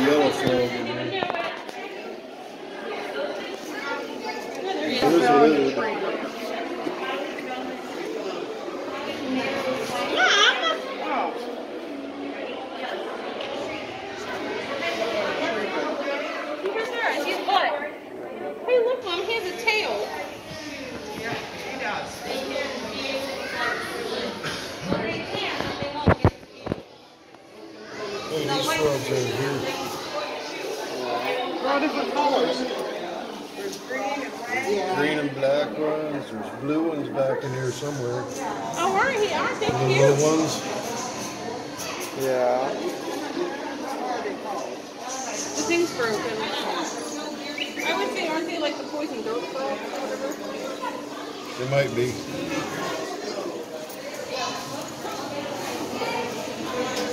yellow frog in there. There's a lizard. Hey, look, Mom, he has a tail. Yeah, he does. Hey, these frogs over here. They're all different colors. There's green and black. Green and black ones. There's blue ones back in here somewhere. Oh, aren't they The cute? little ones. Yeah. The thing's broken. I would say, aren't they like the poison goat frog or whatever? They might be.